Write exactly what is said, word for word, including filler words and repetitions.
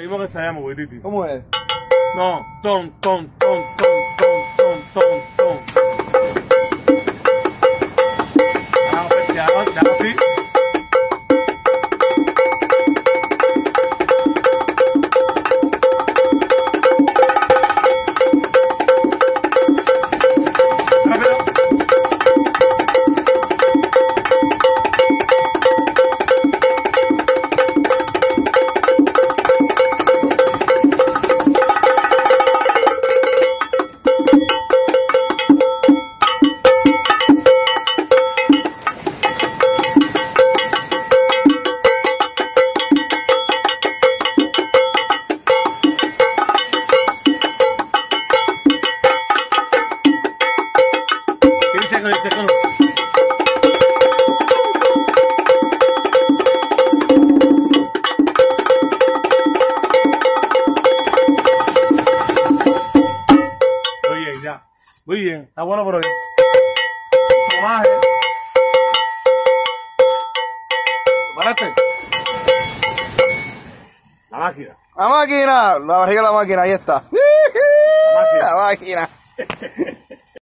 Seguimos que ensayamos, Guititi. ¿Cómo es? No, ton, ton, ton, ton, ton, ton, ton, ton. Ah, pues ya, ya, sí. Muy bien, está bueno por hoy. Mucho más, ¿eh? ¿Preparaste? La máquina. La máquina, la barriga de la máquina, ahí está. La máquina. La máquina.